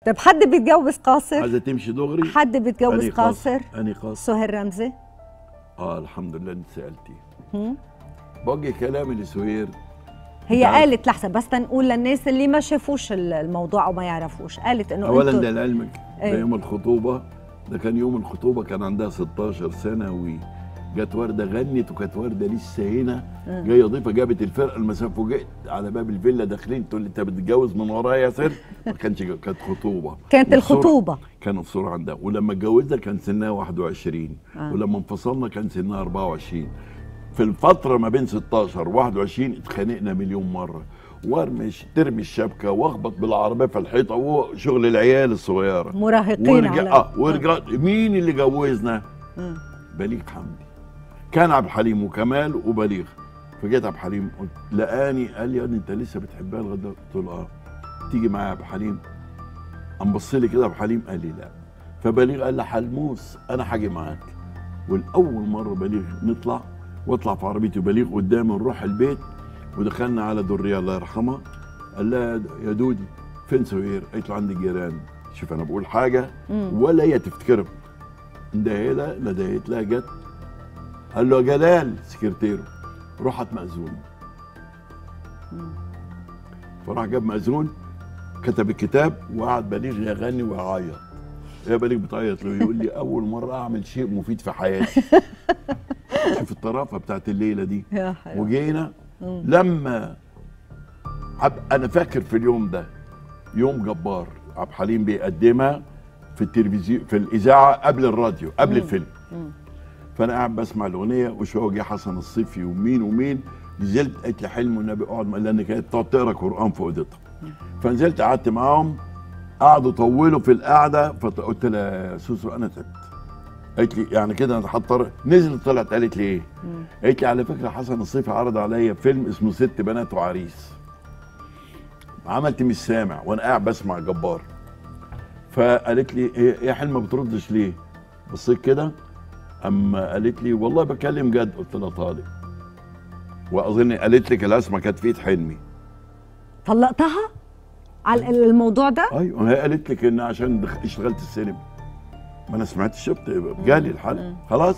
طب حد بيتجوز قاصر؟ عايزه تمشي دغري؟ حد بيتجوز قاصر؟ أني قاصر؟ سهير رمزي؟ الحمد لله انت سالتي. بوجه كلامي لسهير. هي قالت لحظه بس تنقول للناس اللي ما شافوش الموضوع او ما يعرفوش، قالت انه اولا ده لعلمك ده يوم الخطوبه، ده كان يوم الخطوبه، كان عندها 16 سنه وجت ورده غنت، وكانت ورده لسه هنا جايه ضيفه، جابت الفرقه المسافه، فوجئت على باب الفيلا داخلين تقول لي انت بتتجوز من ورايا يا سر؟ ما كانش، كانت خطوبه. كانت الخطوبه كانت الصوره عندها، ولما اتجوزها كان سنها 21، ولما انفصلنا كان سنها 24. في الفترة ما بين 16 و21 اتخانقنا مليون مرة، وارمش ترمي الشبكة واخبط بالعربية في الحيطة، وشغل العيال الصغيرة مراهقين ورجع مين اللي جوزنا؟ بليغ حمدي. كان عبد الحليم وكمال وبليغ. فجيت عبد الحليم قلت لقاني قال لي انت لسه بتحبها لغايه دلوقتي؟ قلت له تيجي معايا يا عبد الحليم؟ قام بص لي كده عبد الحليم قال لي لا. فبليغ قال لي حلموس انا هاجي معاك. والاول مرة بليغ نطلع، واطلع في عربيتي وبليغ قدامي، نروح البيت، ودخلنا على دريه الله يرحمها. قال لها يا دودي فين سهير؟ قالت له عندي جيران. شوف انا بقول حاجه ولا هي تفتكرها. اندهيلها ندهيت لها جت. قال له يا جلال سكرتيره روح مأذون. فراح جاب مأذون، كتب الكتاب، وقعد بليغ يغني ويعيط. يا بليغ بتعيط له؟ يقول لي اول مره اعمل شيء مفيد في حياتي. شوف الطرافه بتاعت الليله دي. وجينا لما انا فاكر في اليوم ده يوم جبار، عبد الحليم بيقدمها في التلفزيون في الاذاعه قبل الراديو قبل الفيلم. فانا قاعد بسمع الاغنيه، وشويه جه حسن الصيفي ومين نزلت. قالت لي حلم والنبي اقعد، لان كانت تقعد تقرا قران في اوضتها. فنزلت قعدت معاهم، قعدوا طولوا في القعده. فقلت لها يا سوسو انا تعبت. قالت لي يعني كده انا هضطر. نزلت طلعت قالت لي ايه؟ قالت لي على فكره حسن الصيفي عرض عليا فيلم اسمه ست بنات وعريس. عملت مش سامع وانا قاعد بسمع جبار. فقالت لي ايه يا حلم ما بتردش ليه؟ بصيت كده، اما قالت لي والله بكلم جد. قلت لها طالق. واظن قالت لك الاسماء كانت في ايد حلمي. طلقتها على الموضوع ده؟ ايوه، هي قالت لك ان عشان اشتغلت السينما. ما انا سمعتش، شفت جالي الحلقه خلاص.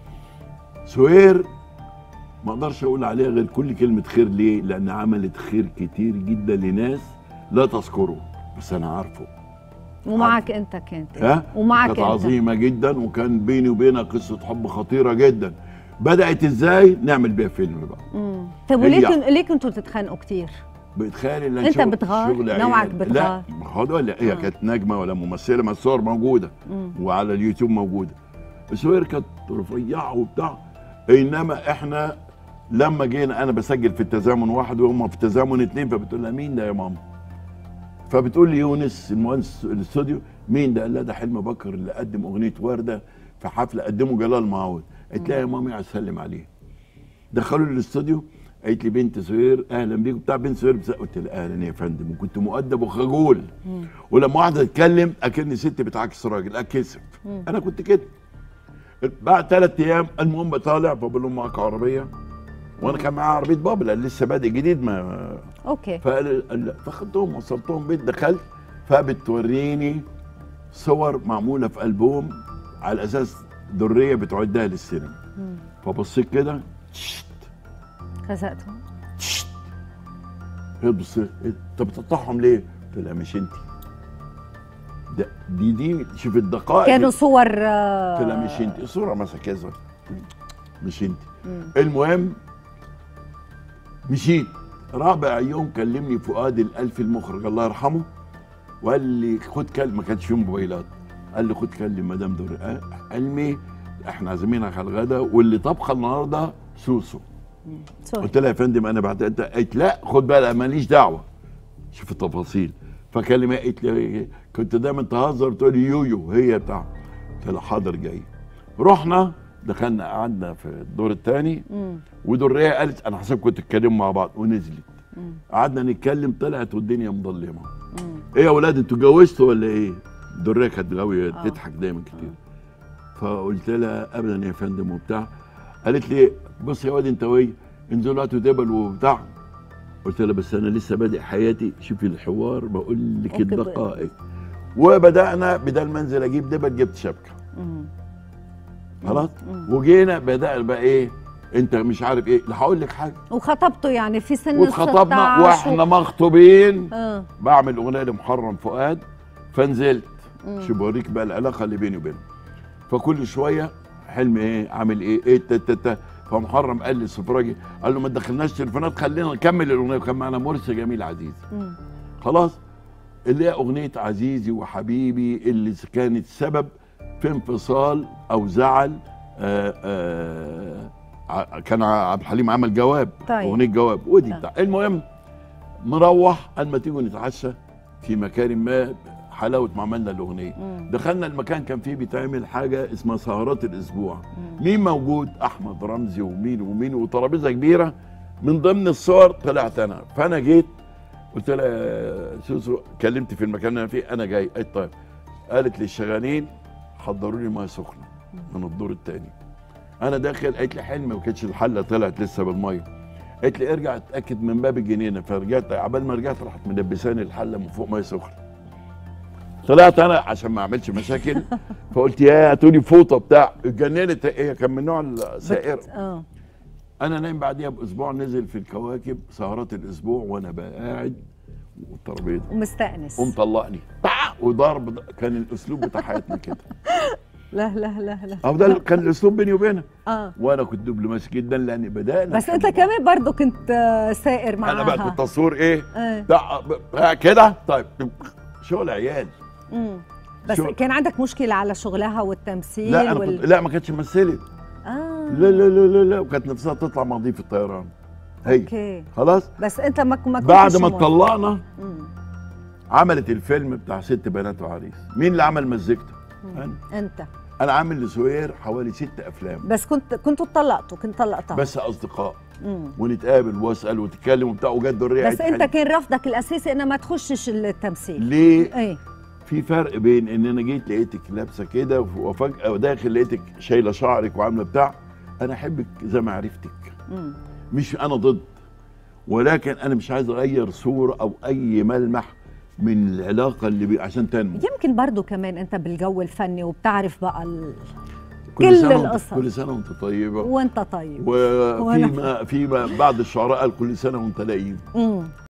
سهير ما اقدرش اقول عليها غير كل كلمه خير. ليه؟ لان عملت خير كتير جدا لناس لا تذكره، بس انا عارفه. ومعك انت كانت ومعك كانت عظيمه جدا، وكان بيني وبينها قصه حب خطيره جدا. بدات ازاي؟ نعمل بيها فيلم بقى. طب وليه كنتوا تتخانقوا كتير؟ بتخيل انت بتغار؟ نوعك بتغار؟ لا هي كانت نجمه ولا ممثله، ما الصور موجوده وعلى اليوتيوب موجوده. سهير كانت رفيعه وبتاع. انما احنا لما جينا انا بسجل في التزامن 1 وهم في التزامن 2، فبتقول لها مين ده يا ماما؟ فبتقول لي يونس المهندس الاستوديو. مين ده؟ قال لها ده حلمي بكر اللي قدم اغنيه ورده في حفله قدمه جلال معوض. قالت لها يا ماما عايز اسلم عليه. دخلوا لي الاستوديو، قالت لي بنت سهير اهلا بيك بتاع بنت سهير. قلت لها اهلا يا فندم، وكنت مؤدب وخجول. ولما واحده تتكلم اكني ست بتعكس راجل اتكسف. انا كنت كده. بعد 3 ايام المهم طالع، فبقول لهم معاك عربيه؟ وانا كان معايا عربيه بابا لان لسه بادئ جديد. ما اوكي. فاخدتهم وصلتهم بيت. دخلت فبتوريني صور معموله في البوم على اساس دريه بتعدها للسينما. فبصيت كده خزقتهم. هي تبص انت بتقطعهم ليه؟ قلت لها مش انت. دي شوف الدقائق. كانوا صور. قلت لها مش انت، الصوره مثلا كذا مش انت. المهم مشيت. رابع يوم كلمني فؤاد الألفي المخرج الله يرحمه، وقال لي خد كلم. ما كانش فيه موبايلات. قال لي خد كلم مدام دور علمي، احنا عازمينك على الغدا، واللي طبخه النهارده سوسو. قلت لها يا فندم انا بعد. قالت لا خد بالك ماليش دعوه. شوف التفاصيل. فكلمه قالت لي كنت دايما تهزر تقول لي يويو هي بتاع. قلت لها حاضر جاي. رحنا دخلنا قعدنا في الدور الثاني، ودريه قالت انا حسب تتكلموا مع بعض، ونزلت. قعدنا نتكلم، طلعت والدنيا مظلمه. ايه يا ولاد انتوا اتجوزتوا ولا ايه؟ دريه كانت غاويه تضحك دايما كتير. فقلت لها ابدا يا فندم وبتاع. قالت لي بص يا واد انت وهي انزلوا هاتوا دبل وبتاع. قلت لها بس انا لسه بادئ حياتي. شوفي الحوار بقول لك الدقائق. وبدانا بدل ما انزل اجيب دبل جبت شبكه. خلاص. وجينا بدأنا بقى ايه، انت مش عارف ايه، هقول لك حاجه. وخطبته يعني في سن واتخطبنا واحنا مخطوبين. بعمل اغنيه لمحرم فؤاد، فنزلت. شو بوريك بقى العلاقه اللي بيني وبينه. فكل شويه حلم ايه، عامل ايه تتا. فمحرم قال لي السفراجي، قال له ما تدخلناش تليفونات، خلينا نكمل الاغنيه. وكان معنا مرسي جميل عزيز. خلاص. اللي هي اغنيه عزيزي وحبيبي اللي كانت سبب في انفصال او زعل. كان عبد الحليم عمل جواب. طيب. اغنيه جواب ودي بتاع. المهم مروح قال ما تيجوا نتعشى في مكان ما، حلاوه ما عملنا الاغنيه. دخلنا المكان كان فيه بيتعمل حاجه اسمها سهرات الاسبوع. مين موجود؟ احمد رمزي ومين وترابيزه كبيره. من ضمن الصور طلعت انا. فانا جيت قلت لها يا سوسو، كلمت في المكان اللي انا فيه انا جاي. قالت طيب. قالت لي الشغالين حضروا لي ميه سخنه من الدور الثاني. انا داخل، قالت لي حلمي، ما كانتش الحله طلعت لسه بالميه. قالت لي ارجع اتاكد من باب الجنينه. فرجعت، عبال ما رجعت راحت مدبساني الحله من فوق ميه سخنه. طلعت انا عشان ما اعملش مشاكل. فقلت يا هاتولي فوطه بتاع. اتجننت هي، كان من نوع السائره. انا نايم بعديها باسبوع، نزل في الكواكب سهرات الاسبوع وانا بقى قاعد والترابيزه ومستانس. ومطلقني وضرب. كان الاسلوب بتاع حياتنا كده. لا أو ده كان الاسلوب بيني وبينها. وانا كنت دبلوماسي جدا لان بدانا. بس انت كمان برضو كنت سائر معاها. انا بقى كنت تصوير ايه؟ كده. طيب شغل عيال. بس كان عندك مشكله على شغلها والتمثيل؟ لا أنا لا ما كانتش مثلت. لا وكانت نفسها تطلع مضيف الطيران. هي اوكي خلاص. بس انت ما كنتش بعد ما اتطلقنا عملت الفيلم بتاع ست بنات وعريس. مين اللي عمل مزيكته؟ انا عامل لسوير حوالي 6 افلام. بس كنتوا اتطلقتوا؟ كنت طلقتها بس اصدقاء. ونتقابل واسال وتتكلم وبتاع وجد الريحه. بس انت كان رفضك الاساسي انه ما تخشش التمثيل. ليه؟ ايه؟ في فرق بين ان انا جيت لقيتك لابسه كده وفجاه داخل لقيتك شايله شعرك وعامله بتاع. انا احبك زي ما عرفتك. مش انا ضد، ولكن انا مش عايز اغير صوره او اي ملمح من العلاقه اللي عشان تنمو. يمكن برضو كمان انت بالجو الفني وبتعرف بقى كل القصص. كل سنه وانت طيبه. وانت طيب. وفيما بعض الشعراء قال كل سنه وانت لئيم.